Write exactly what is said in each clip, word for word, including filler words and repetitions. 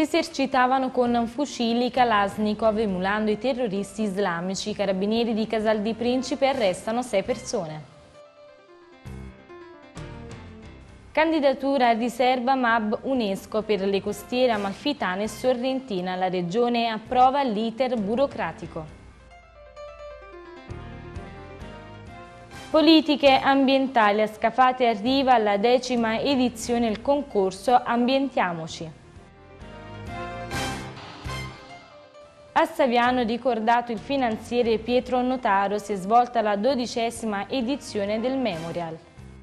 si esercitavano con fucili Kalashnikov emulando i terroristi islamici. I carabinieri di Casal di Principe arrestano sei persone. Candidatura a riserva M A B UNESCO per le costiere amalfitane e sorrentina. La Regione approva l'iter burocratico. Politiche ambientali. A Scafati arriva alla decima edizione il concorso Ambientiamoci. A Saviano, ricordato il finanziere Pietro Notaro, si è svolta la dodicesima edizione del Memorial.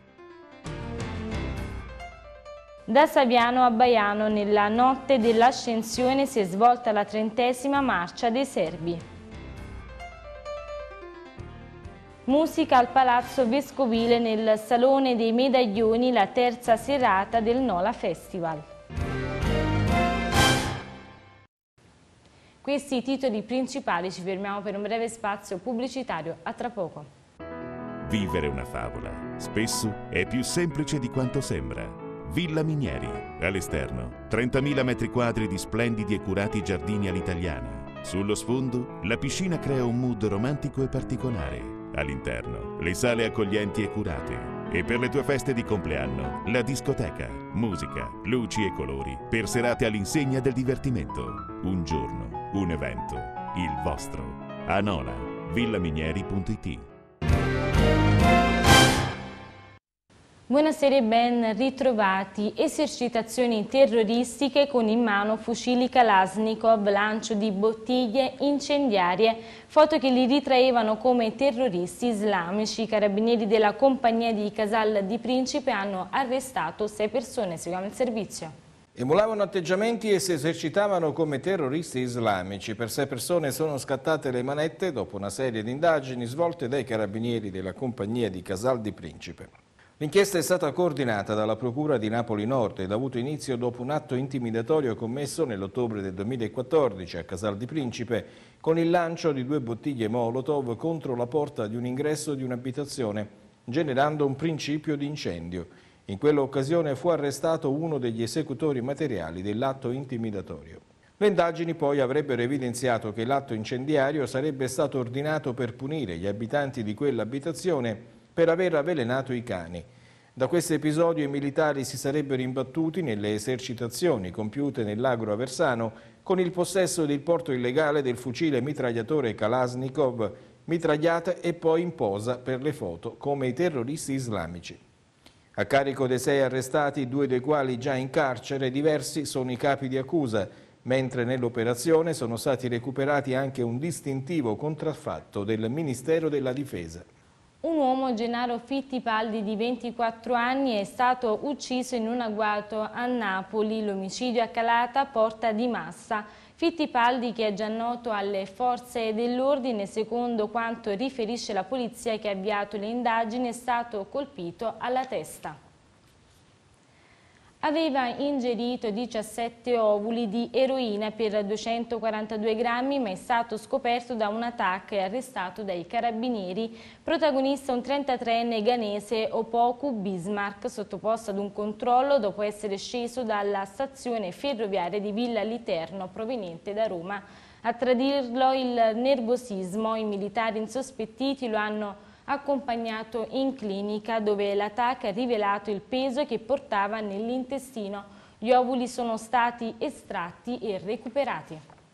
Da Saviano a Baiano, nella notte dell'Ascensione, si è svolta la trentesima marcia dei Serbi. Musica al Palazzo Vescovile nel Salone dei Medaglioni, la terza serata del Nola Festival. Questi i titoli principali, ci fermiamo per un breve spazio pubblicitario, a tra poco. Vivere una favola spesso è più semplice di quanto sembra. Villa Minieri, all'esterno, trentamila metri quadri di splendidi e curati giardini all'italiana. Sullo sfondo, la piscina crea un mood romantico e particolare. All'interno, le sale accoglienti e curate. E per le tue feste di compleanno, la discoteca, musica, luci e colori, per serate all'insegna del divertimento. Un giorno, un evento, il vostro. Anola, villaminieri punto it. Buonasera e ben ritrovati. Esercitazioni terroristiche con in mano fucili Kalashnikov, lancio di bottiglie incendiarie, foto che li ritraevano come terroristi islamici. I carabinieri della compagnia di Casal di Principe hanno arrestato sei persone. Seguiamo il servizio. Emulavano atteggiamenti e si esercitavano come terroristi islamici. Per sei persone sono scattate le manette dopo una serie di indagini svolte dai carabinieri della compagnia di Casal di Principe. L'inchiesta è stata coordinata dalla Procura di Napoli Nord ed ha avuto inizio dopo un atto intimidatorio commesso nell'ottobre del duemilaquattordici a Casal di Principe con il lancio di due bottiglie Molotov contro la porta di un ingresso di un'abitazione, generando un principio di incendio. In quell'occasione fu arrestato uno degli esecutori materiali dell'atto intimidatorio. Le indagini poi avrebbero evidenziato che l'atto incendiario sarebbe stato ordinato per punire gli abitanti di quell'abitazione per aver avvelenato i cani. Da questo episodio i militari si sarebbero imbattuti nelle esercitazioni compiute nell'Agro Aversano con il possesso del porto illegale del fucile mitragliatore Kalashnikov, mitragliata e poi in posa per le foto come i terroristi islamici. A carico dei sei arrestati, due dei quali già in carcere, diversi sono i capi di accusa, mentre nell'operazione sono stati recuperati anche un distintivo contraffatto del Ministero della Difesa. Un uomo, Gennaro Fittipaldi, di ventiquattro anni, è stato ucciso in un agguato a Napoli. L'omicidio a Calata porta di Massa. Fittipaldi, che è già noto alle forze dell'ordine, secondo quanto riferisce la polizia che ha avviato le indagini, è stato colpito alla testa. Aveva ingerito diciassette ovuli di eroina per duecentoquarantadue grammi, ma è stato scoperto da un attacco e arrestato dai carabinieri. Protagonista un trentatreenne ghanese, Opoku Bismarck, sottoposto ad un controllo dopo essere sceso dalla stazione ferroviaria di Villa Literno proveniente da Roma. A tradirlo il nervosismo, i militari insospettiti lo hanno accompagnato in clinica, dove l'attacco ha rivelato il peso che portava nell'intestino. Gli ovuli sono stati estratti e recuperati.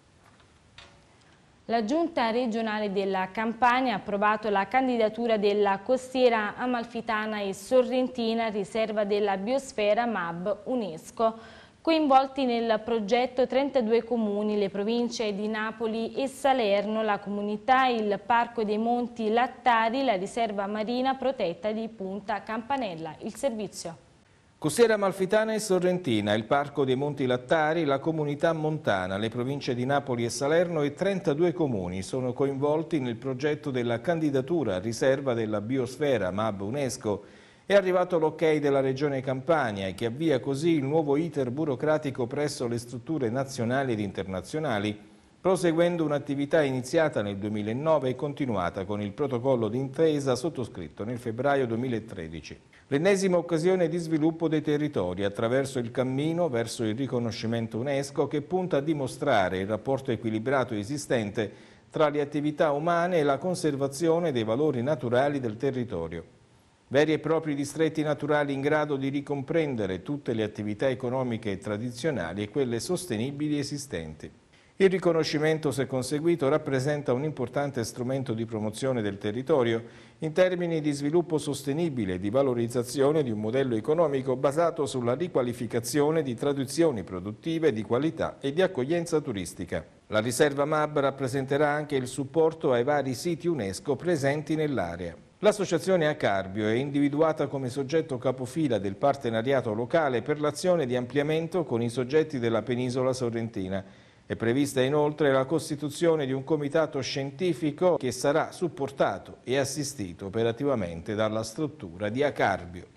La Giunta regionale della Campania ha approvato la candidatura della costiera amalfitana e sorrentina, riserva della biosfera M A B UNESCO. Coinvolti nel progetto trentadue comuni, le province di Napoli e Salerno, la comunità, il Parco dei Monti Lattari, la riserva marina protetta di Punta Campanella. Il servizio. Costiera amalfitana e sorrentina, il Parco dei Monti Lattari, la comunità montana, le province di Napoli e Salerno e trentadue comuni sono coinvolti nel progetto della candidatura a riserva della biosfera M A B UNESCO. È arrivato l'ok della Regione Campania, che avvia così il nuovo iter burocratico presso le strutture nazionali ed internazionali proseguendo un'attività iniziata nel duemilanove e continuata con il protocollo d'intesa sottoscritto nel febbraio duemilatredici. L'ennesima occasione di sviluppo dei territori attraverso il cammino verso il riconoscimento UNESCO che punta a dimostrare il rapporto equilibrato esistente tra le attività umane e la conservazione dei valori naturali del territorio. Veri e propri distretti naturali in grado di ricomprendere tutte le attività economiche tradizionali e quelle sostenibili esistenti. Il riconoscimento, se conseguito, rappresenta un importante strumento di promozione del territorio in termini di sviluppo sostenibile e di valorizzazione di un modello economico basato sulla riqualificazione di tradizioni produttive di qualità e di accoglienza turistica. La riserva M A B rappresenterà anche il supporto ai vari siti UNESCO presenti nell'area. L'associazione Acarbio è individuata come soggetto capofila del partenariato locale per l'azione di ampliamento con i soggetti della penisola sorrentina. È prevista inoltre la costituzione di un comitato scientifico che sarà supportato e assistito operativamente dalla struttura di Acarbio.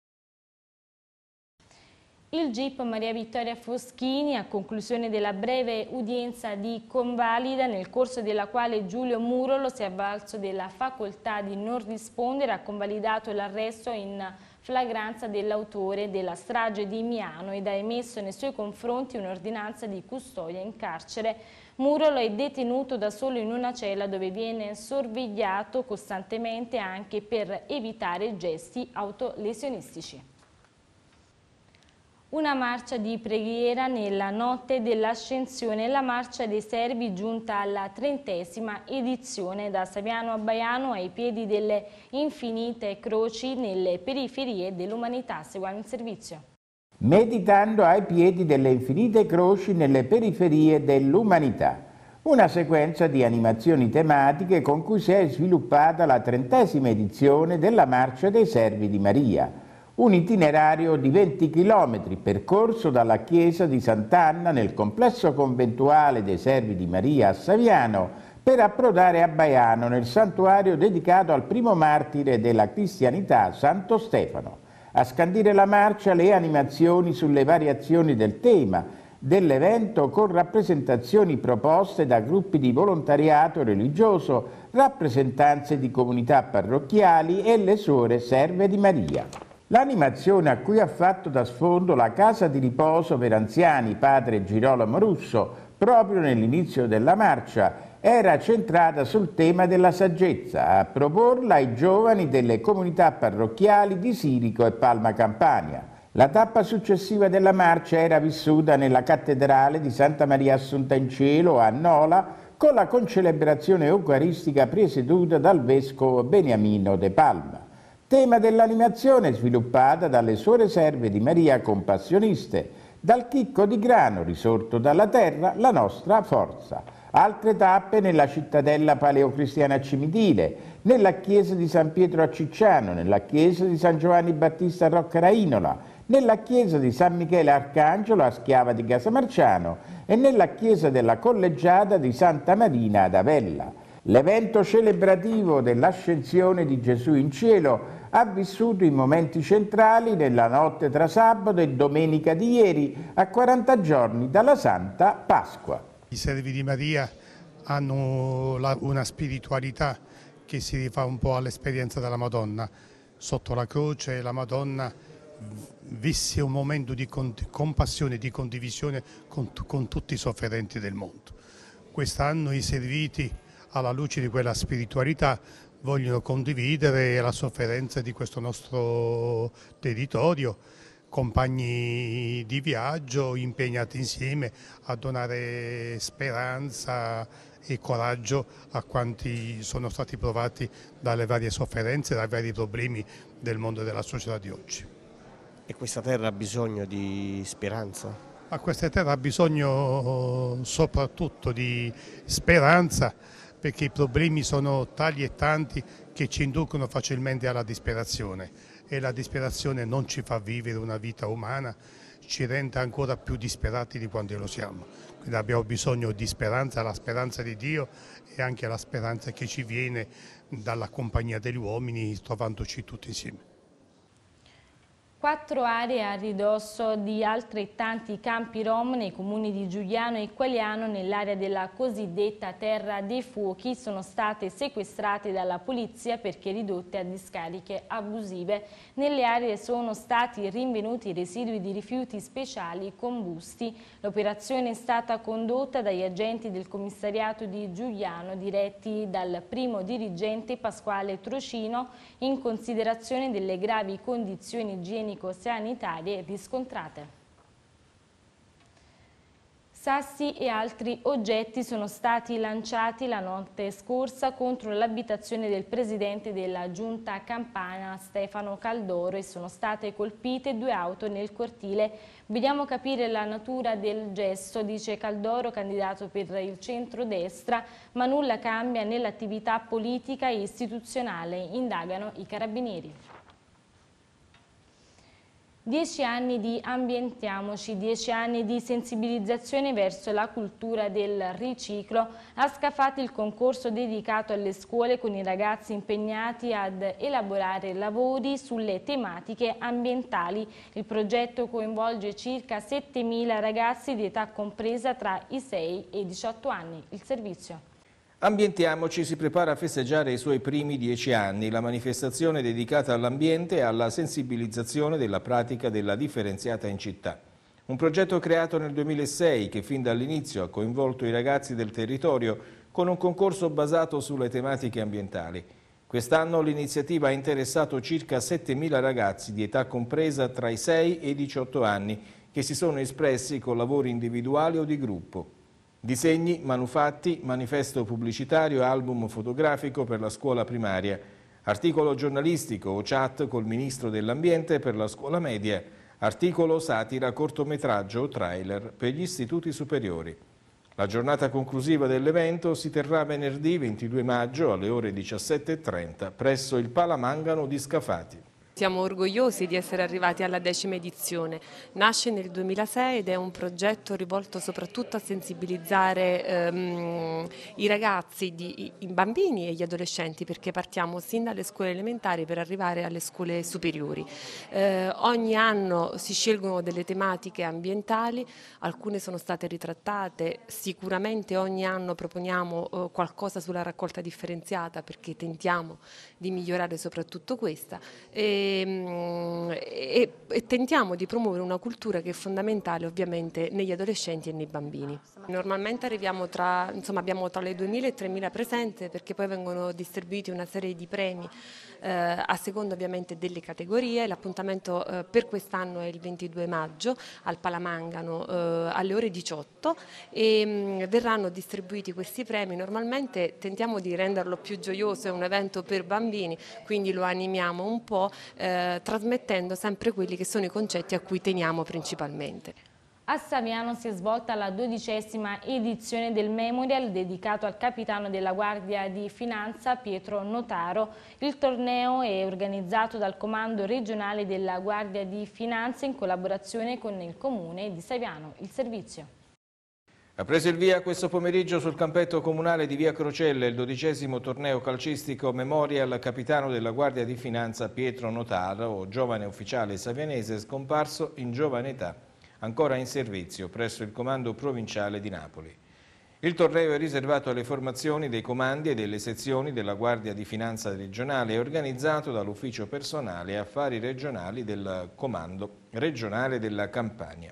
Il G I P Maria Vittoria Foschini, a conclusione della breve udienza di convalida, nel corso della quale Giulio Murolo si è avvalso della facoltà di non rispondere, ha convalidato l'arresto in flagranza dell'autore della strage di Miano ed ha emesso nei suoi confronti un'ordinanza di custodia in carcere. Murolo è detenuto da solo in una cella dove viene sorvegliato costantemente anche per evitare gesti autolesionistici. Una marcia di preghiera nella notte dell'Ascensione, la marcia dei servi giunta alla trentesima edizione da Saviano a Baiano ai piedi delle infinite croci nelle periferie dell'umanità. Seguiamo il servizio. Meditando ai piedi delle infinite croci nelle periferie dell'umanità. Una sequenza di animazioni tematiche con cui si è sviluppata la trentesima edizione della Marcia dei Servi di Maria. Un itinerario di venti chilometri percorso dalla chiesa di Sant'Anna nel complesso conventuale dei Servi di Maria a Saviano per approdare a Baiano nel santuario dedicato al primo martire della cristianità, Santo Stefano. A scandire la marcia le animazioni sulle variazioni del tema dell'evento con rappresentazioni proposte da gruppi di volontariato religioso, rappresentanze di comunità parrocchiali e le suore serve di Maria. L'animazione a cui ha fatto da sfondo la casa di riposo per anziani Padre Girolamo Russo, proprio nell'inizio della marcia, era centrata sul tema della saggezza, a proporla ai giovani delle comunità parrocchiali di Sirico e Palma Campania. La tappa successiva della marcia era vissuta nella cattedrale di Santa Maria Assunta in Cielo a Nola, con la concelebrazione eucaristica presieduta dal vescovo Beniamino de Palma. Tema dell'animazione sviluppata dalle suore serve di Maria Compassioniste, dal chicco di grano risorto dalla terra, la nostra forza. Altre tappe nella cittadella paleocristiana Cimitile, nella chiesa di San Pietro a Cicciano, nella chiesa di San Giovanni Battista a Roccarainola, nella chiesa di San Michele Arcangelo a Schiava di Casamarciano e nella chiesa della collegiata di Santa Marina ad Avella. L'evento celebrativo dell'ascensione di Gesù in cielo ha vissuto i momenti centrali nella notte tra sabato e domenica di ieri, a quaranta giorni dalla Santa Pasqua. I servi di Maria hanno la, una spiritualità che si rifà un po' all'esperienza della Madonna. Sotto la croce la Madonna visse un momento di compassione, di condivisione con, con tutti i sofferenti del mondo. Quest'anno i serviti, alla luce di quella spiritualità, vogliono condividere la sofferenza di questo nostro territorio, compagni di viaggio impegnati insieme a donare speranza e coraggio a quanti sono stati provati dalle varie sofferenze, dai vari problemi del mondo e della società di oggi. E questa terra ha bisogno di speranza? Ma questa terra ha bisogno soprattutto di speranza, perché i problemi sono tali e tanti che ci inducono facilmente alla disperazione e la disperazione non ci fa vivere una vita umana, ci rende ancora più disperati di quanto lo siamo. Quindi abbiamo bisogno di speranza, la speranza di Dio e anche la speranza che ci viene dalla compagnia degli uomini, trovandoci tutti insieme. Quattro aree a ridosso di altrettanti campi rom nei comuni di Giugliano e Qualiano, nell'area della cosiddetta Terra dei Fuochi, sono state sequestrate dalla polizia perché ridotte a discariche abusive. Nelle aree sono stati rinvenuti residui di rifiuti speciali combusti. L'operazione è stata condotta dagli agenti del commissariato di Giugliano, diretti dal primo dirigente Pasquale Trocino, in considerazione delle gravi condizioni igieniche sanitarie riscontrate. Sassi e altri oggetti sono stati lanciati la notte scorsa contro l'abitazione del presidente della giunta campana Stefano Caldoro e sono state colpite due auto nel cortile. Vogliamo capire la natura del gesto, dice Caldoro, candidato per il centrodestra, ma nulla cambia nell'attività politica e istituzionale, indagano i carabinieri. Dieci anni di Ambientiamoci, dieci anni di sensibilizzazione verso la cultura del riciclo. A Scafati il concorso dedicato alle scuole con i ragazzi impegnati ad elaborare lavori sulle tematiche ambientali. Il progetto coinvolge circa settemila ragazzi di età compresa tra i sei e i diciotto anni. Il servizio. Ambientiamoci si prepara a festeggiare i suoi primi dieci anni, la manifestazione dedicata all'ambiente e alla sensibilizzazione della pratica della differenziata in città. Un progetto creato nel duemilasei che fin dall'inizio ha coinvolto i ragazzi del territorio con un concorso basato sulle tematiche ambientali. Quest'anno l'iniziativa ha interessato circa settemila ragazzi di età compresa tra i sei e i diciotto anni che si sono espressi con lavori individuali o di gruppo. Disegni, manufatti, manifesto pubblicitario e album fotografico per la scuola primaria, articolo giornalistico o chat col ministro dell'ambiente per la scuola media, articolo, satira, cortometraggio o trailer per gli istituti superiori. La giornata conclusiva dell'evento si terrà venerdì ventidue maggio alle ore diciassette e trenta presso il Palamangano di Scafati. Siamo orgogliosi di essere arrivati alla decima edizione. Nasce nel duemilasei ed è un progetto rivolto soprattutto a sensibilizzare ehm, i ragazzi, di, i bambini e gli adolescenti, perché partiamo sin dalle scuole elementari per arrivare alle scuole superiori. Eh, ogni anno si scelgono delle tematiche ambientali, alcune sono state ritrattate, sicuramente ogni anno proponiamo eh, qualcosa sulla raccolta differenziata perché tentiamo di migliorare soprattutto questa. E, E, e tentiamo di promuovere una cultura che è fondamentale ovviamente negli adolescenti e nei bambini. Normalmente arriviamo tra, insomma, abbiamo tra le duemila e tremila presenze perché poi vengono distribuiti una serie di premi eh, a seconda ovviamente delle categorie. L'appuntamento eh, per quest'anno è il ventidue maggio al Palamangano eh, alle ore diciotto e mh, verranno distribuiti questi premi. Normalmente tentiamo di renderlo più gioioso, è un evento per bambini, quindi lo animiamo un po'. Eh, trasmettendo sempre quelli che sono i concetti a cui teniamo principalmente. A Saviano si è svolta la dodicesima edizione del Memorial dedicato al capitano della Guardia di Finanza Pietro Notaro. Il torneo è organizzato dal Comando regionale della Guardia di Finanza in collaborazione con il Comune di Saviano. Il servizio. Ha preso il via questo pomeriggio sul campetto comunale di Via Crocelle il dodicesimo torneo calcistico Memorial capitano della Guardia di Finanza Pietro Notaro, giovane ufficiale savianese scomparso in giovane età, ancora in servizio presso il comando provinciale di Napoli. Il torneo è riservato alle formazioni dei comandi e delle sezioni della Guardia di Finanza regionale e organizzato dall'Ufficio Personale e Affari Regionali del Comando regionale della Campania.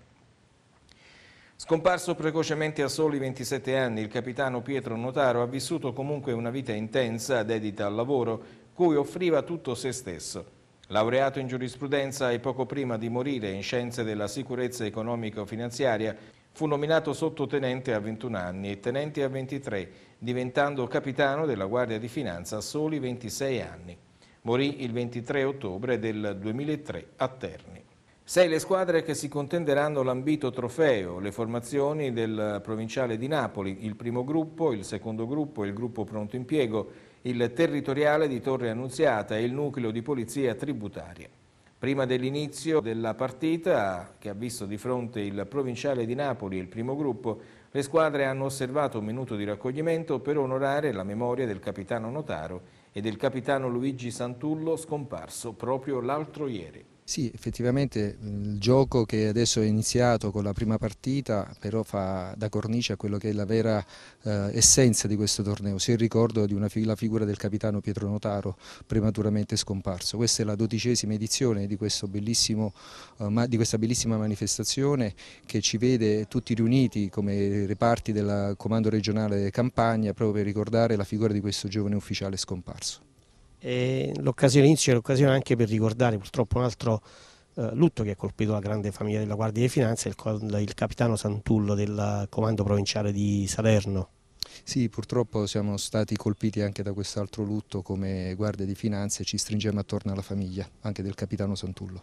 Scomparso precocemente a soli ventisette anni, il capitano Pietro Notaro ha vissuto comunque una vita intensa, dedita al lavoro, cui offriva tutto se stesso. Laureato in giurisprudenza e poco prima di morire in scienze della sicurezza economico-finanziaria, fu nominato sottotenente a ventuno anni e tenente a ventitré, diventando capitano della Guardia di Finanza a soli ventisei anni. Morì il ventitré ottobre del duemilatré a Terni. Sei le squadre che si contenderanno l'ambito trofeo, le formazioni del provinciale di Napoli, il primo gruppo, il secondo gruppo, il gruppo pronto impiego, il territoriale di Torre Annunziata e il nucleo di polizia tributaria. Prima dell'inizio della partita, che ha visto di fronte il provinciale di Napoli e il primo gruppo, le squadre hanno osservato un minuto di raccoglimento per onorare la memoria del capitano Notaro e del capitano Luigi Santullo scomparso proprio l'altro ieri. Sì, effettivamente il gioco che adesso è iniziato con la prima partita però fa da cornice a quello che è la vera eh, essenza di questo torneo, sia il ricordo di una, la figura del capitano Pietro Notaro prematuramente scomparso. Questa è la dodicesima edizione di, questo bellissimo, eh, di questa bellissima manifestazione che ci vede tutti riuniti come reparti del Comando Regionale Campania proprio per ricordare la figura di questo giovane ufficiale scomparso. L'occasione inizia è l'occasione anche per ricordare purtroppo un altro eh, lutto che ha colpito la grande famiglia della Guardia di Finanza, il, il capitano Santullo del comando provinciale di Salerno. Sì, purtroppo siamo stati colpiti anche da quest'altro lutto come Guardia di Finanza e ci stringiamo attorno alla famiglia anche del capitano Santullo.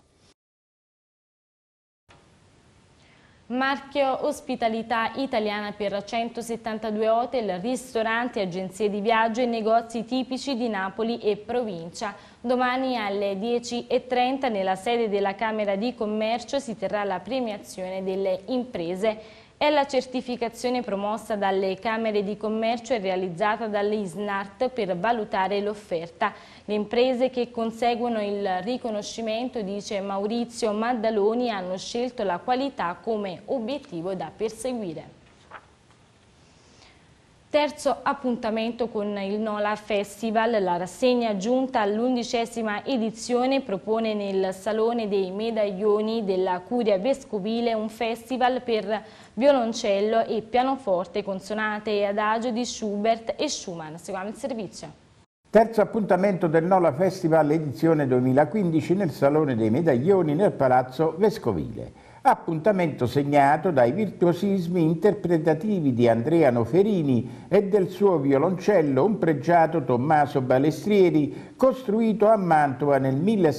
Marchio Ospitalità Italiana per centosettantadue hotel, ristoranti, agenzie di viaggio e negozi tipici di Napoli e provincia. Domani alle dieci e trenta nella sede della Camera di Commercio si terrà la premiazione delle imprese. È la certificazione promossa dalle Camere di Commercio e realizzata dall'Isnart per valutare l'offerta. Le imprese che conseguono il riconoscimento, dice Maurizio Maddaloni, hanno scelto la qualità come obiettivo da perseguire. Terzo appuntamento con il Nola Festival, la rassegna giunta all'undicesima edizione propone nel Salone dei Medaglioni della Curia Vescovile un festival per violoncello e pianoforte con sonate e adagio di Schubert e Schumann. Seguiamo il servizio. Terzo appuntamento del Nola Festival edizione duemilaquindici nel Salone dei Medaglioni nel Palazzo Vescovile. Appuntamento segnato dai virtuosismi interpretativi di Andrea Noferini e del suo violoncello un pregiato Tommaso Balestrieri, costruito a Mantova nel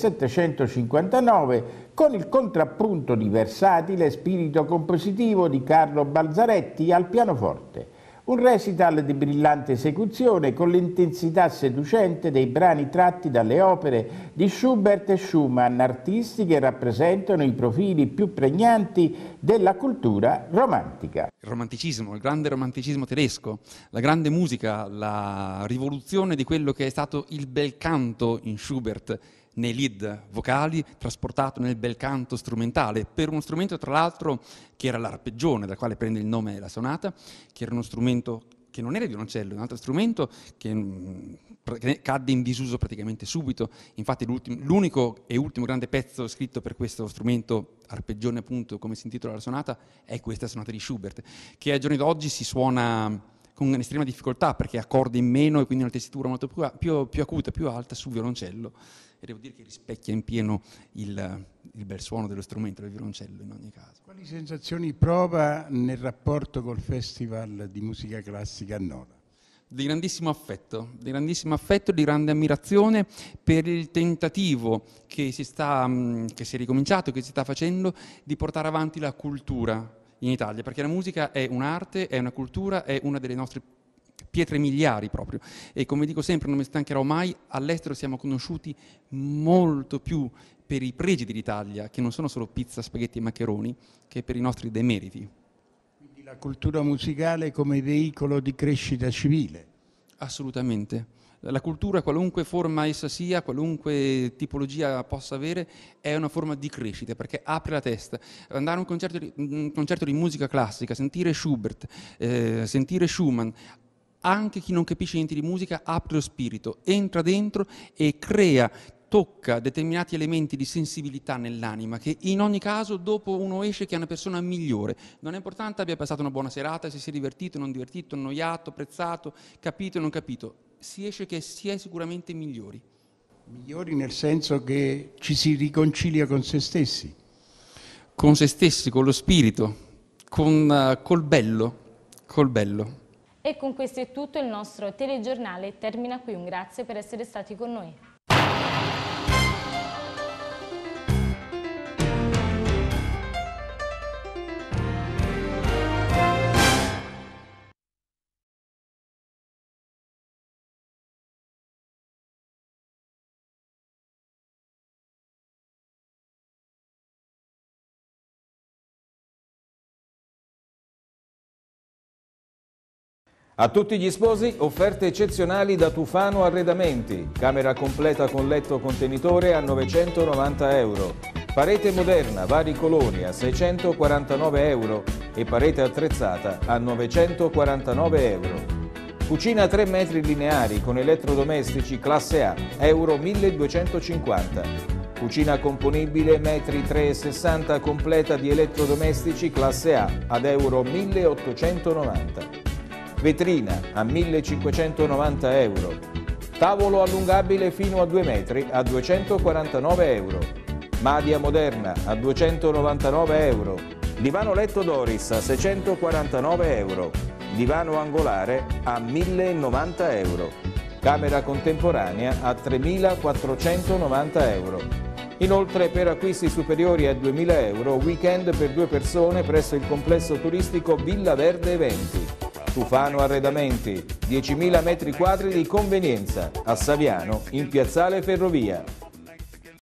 millesettecentocinquantanove con il contrappunto di versatile spirito compositivo di Carlo Balzaretti al pianoforte. Un recital di brillante esecuzione con l'intensità seducente dei brani tratti dalle opere di Schubert e Schumann, artisti che rappresentano i profili più pregnanti della cultura romantica. Il romanticismo, il grande romanticismo tedesco, la grande musica, la rivoluzione di quello che è stato il bel canto in Schubert, nei lead vocali, trasportato nel bel canto strumentale, per uno strumento tra l'altro che era l'arpeggione, dal quale prende il nome la sonata, che era uno strumento che non era il violoncello, un altro strumento che, che cadde in disuso praticamente subito. Infatti l'unico e ultimo grande pezzo scritto per questo strumento, arpeggione appunto, come si intitola la sonata, è questa sonata di Schubert, che ai giorni d'oggi si suona con estrema difficoltà perché ha accordi in meno e quindi una tessitura molto più, più, più acuta, più alta sul violoncello. E devo dire che rispecchia in pieno il, il bel suono dello strumento, del violoncello in ogni caso. Quali sensazioni prova nel rapporto col Festival di musica classica a Nola? Di grandissimo affetto, di grandissimo affetto, di grande ammirazione per il tentativo che si, sta, che si è ricominciato, che si sta facendo di portare avanti la cultura in Italia, perché la musica è un'arte, è una cultura, è una delle nostre pietre miliari proprio, e come dico sempre, non mi stancherò mai, all'estero siamo conosciuti molto più per i pregi dell'Italia, che non sono solo pizza, spaghetti e maccheroni, che per i nostri demeriti. Quindi la cultura musicale come veicolo di crescita civile? Assolutamente. La cultura, qualunque forma essa sia, qualunque tipologia possa avere, è una forma di crescita, perché apre la testa. Andare a un concerto di, un concerto di musica classica, sentire Schubert, eh, sentire Schumann, anche chi non capisce niente di musica apre lo spirito, entra dentro e crea, tocca determinati elementi di sensibilità nell'anima che in ogni caso dopo uno esce che è una persona migliore. Non è importante abbia passato una buona serata, se si è divertito, non divertito, annoiato, apprezzato, capito o non capito, si esce che si è sicuramente migliori. Migliori nel senso che ci si riconcilia con se stessi? Con se stessi, con lo spirito, con, uh, col bello, col bello. E con questo è tutto, il nostro telegiornale termina qui. Un grazie per essere stati con noi. A tutti gli sposi offerte eccezionali da Tufano Arredamenti. Camera completa con letto contenitore a novecentonovanta euro. Parete moderna, vari colori a seicentoquarantanove euro e parete attrezzata a novecentoquarantanove euro. Cucina tre metri lineari con elettrodomestici classe A, euro milleduecentocinquanta. Cucina componibile metri tre e sessanta completa di elettrodomestici classe A ad euro milleottocentonovanta. Vetrina a millecinquecentonovanta euro. Tavolo allungabile fino a due metri a duecentoquarantanove euro. Madia moderna a duecentonovantanove euro. Divano letto Doris a seicentoquarantanove euro. Divano angolare a millenovanta euro. Camera contemporanea a tremilaquattrocentonovanta euro. Inoltre, per acquisti superiori a duemila euro, weekend per due persone presso il complesso turistico Villa Verde Eventi. Tufano Arredamenti, diecimila metri quadri di convenienza, a Saviano, in Piazzale Ferrovia.